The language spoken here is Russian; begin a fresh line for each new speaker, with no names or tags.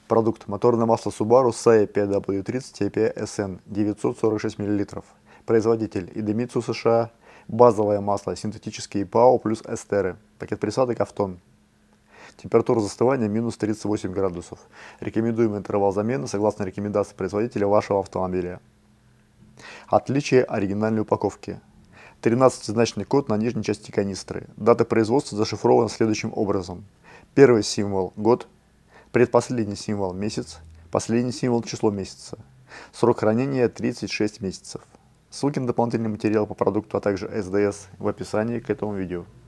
Продукт: моторное масло Subaru SAE PW30 EPSN 946 мл. Производитель: Idemitsu США. Базовое масло, синтетические ПАО плюс эстеры. Пакет присадок Автон. Температура застывания минус 38 градусов. Рекомендуемый интервал замены согласно рекомендации производителя вашего автомобиля. Отличие оригинальной упаковки. 13-значный код на нижней части канистры. Дата производства зашифрована следующим образом. Первый символ – год, предпоследний символ – месяц, последний символ – число месяца. Срок хранения – 36 месяцев. Ссылки на дополнительный материал по продукту, а также СДС в описании к этому видео.